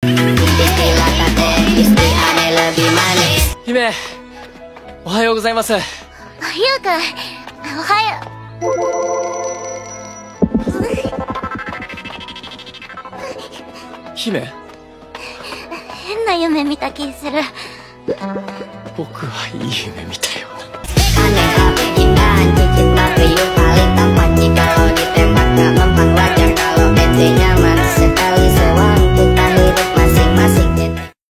姫、おはようございます。 ゆうくん、おはよう。姫、 変な夢見た気する。 僕はいい夢見た。